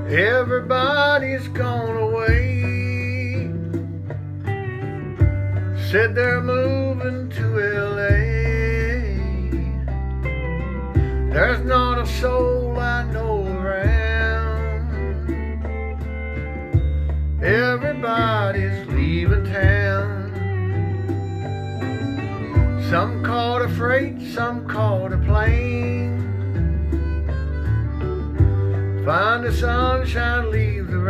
Everybody's gone away. Said they're moving to LA. There's not a soul I know around. Everybody's leaving town. Some caught a freight, some caught a plane. Find the sunshine, leave the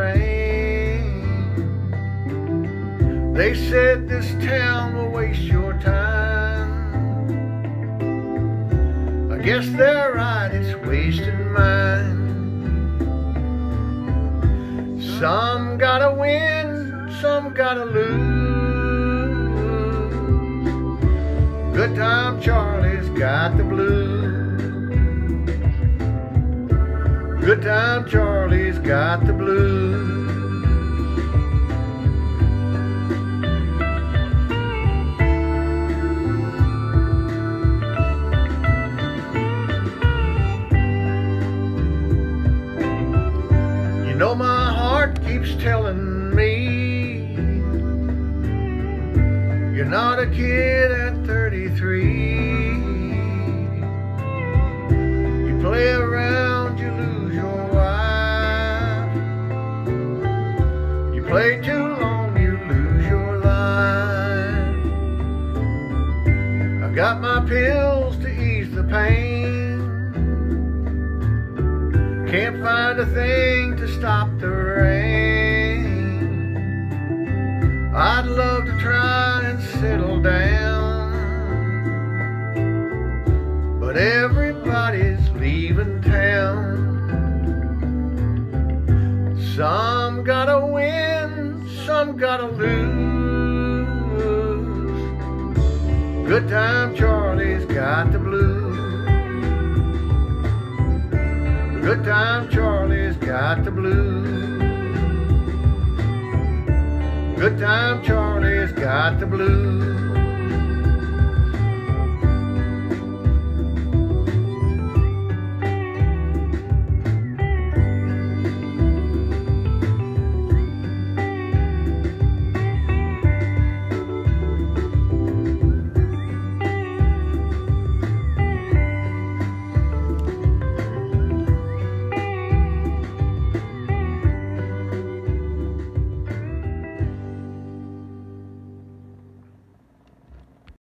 rain. They said this town will waste your time. I guess they're right, it's wasting mine. Some gotta win, some gotta lose. Good time Charlie's got the blues. Good time Charlie's got the blues. You know my heart keeps telling me you're not a kid at 33. You play around, you lose your wife. You play too long, you lose your life. I got my pills to ease the pain. Can't find a thing to stop the rain. I'd love to try and settle down, but everybody's leaving town. Some gotta win, some gotta lose. Good time Charlie's got the blues. Good time Charlie's got the blues. Good time Charlie's got the blues.